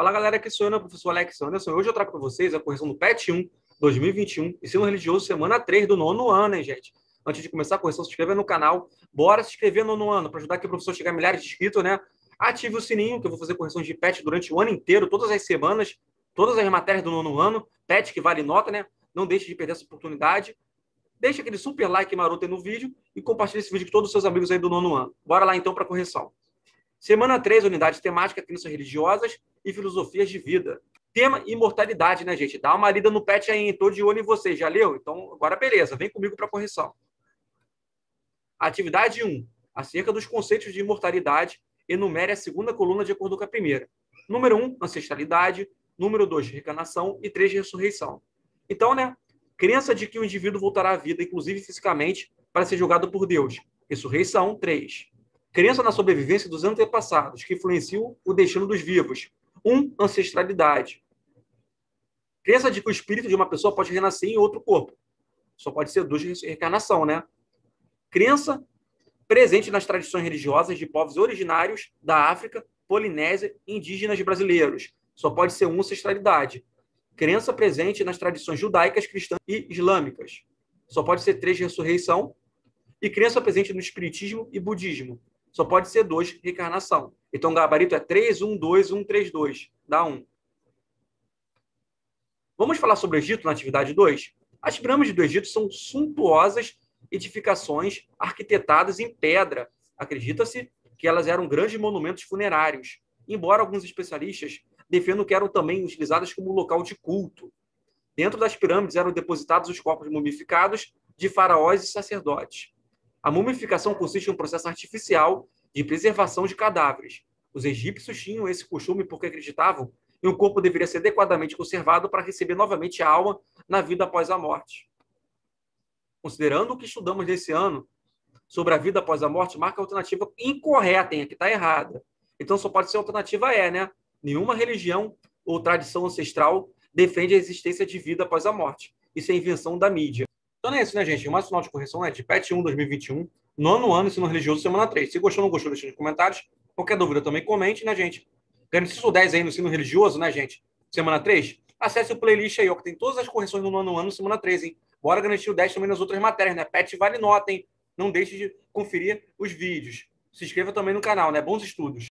Fala galera, aqui sou eu, professor Alex Anderson. Hoje eu trago para vocês a correção do PET 1 2021, ensino religioso, semana 3 do nono ano, hein, gente? Antes de começar a correção, se inscreva no canal. Bora se inscrever no nono ano, para ajudar aqui o professor a chegar a milhares de inscritos, né? Ative o sininho, que eu vou fazer correções de PET durante o ano inteiro, todas as semanas, todas as matérias do nono ano. PET que vale nota, né? Não deixe de perder essa oportunidade. Deixa aquele super like maroto aí no vídeo e compartilhe esse vídeo com todos os seus amigos aí do nono ano. Bora lá então para a correção. Semana 3, unidade temática, crenças religiosas e filosofias de vida. Tema imortalidade, né, gente? Dá uma lida no PET aí, hein? Tô de olho em vocês. Já leu? Então, agora beleza. Vem comigo para a correção. Atividade 1. Acerca dos conceitos de imortalidade, enumere a segunda coluna de acordo com a primeira. Número 1, ancestralidade. Número 2, reencarnação. E 3, ressurreição. Então, né? Crença de que o indivíduo voltará à vida, inclusive fisicamente, para ser julgado por Deus. Ressurreição, 3. Crença na sobrevivência dos antepassados, que influenciam o destino dos vivos. 1. Ancestralidade. Crença de que o espírito de uma pessoa pode renascer em outro corpo. Só pode ser 2, reencarnação, né? Crença presente nas tradições religiosas de povos originários da África, Polinésia e indígenas brasileiros. Só pode ser 1, ancestralidade. Crença presente nas tradições judaicas, cristãs e islâmicas. Só pode ser 3, ressurreição. E crença presente no espiritismo e budismo. Só pode ser 2, reencarnação. Então, o gabarito é 3, 1, 2, 1, 3, 2. Dá 1. Vamos falar sobre o Egito na atividade 2? As pirâmides do Egito são suntuosas edificações arquitetadas em pedra. Acredita-se que elas eram grandes monumentos funerários, embora alguns especialistas defendam que eram também utilizadas como local de culto. Dentro das pirâmides eram depositados os corpos mumificados de faraós e sacerdotes. A mumificação consiste em um processo artificial de preservação de cadáveres. Os egípcios tinham esse costume porque acreditavam que o corpo deveria ser adequadamente conservado para receber novamente a alma na vida após a morte. Considerando o que estudamos nesse ano sobre a vida após a morte, marca a alternativa incorreta, hein? Aqui está errada. Então só pode ser a alternativa E, né? Nenhuma religião ou tradição ancestral defende a existência de vida após a morte. Isso é invenção da mídia. Então é isso, né, gente? Mais final de correção é de PET 1 2021, nono ano, ensino religioso, semana 3. Se gostou ou não gostou, deixa nos comentários. Qualquer dúvida também comente, né, gente? Garantido 10 aí no ensino religioso, né, gente? Semana 3. Acesse o playlist aí, ó, que tem todas as correções do nono ano, semana 3, hein? Bora garantir o 10 também nas outras matérias, né? PET vale nota, hein? Não deixe de conferir os vídeos. Se inscreva também no canal, né? Bons estudos.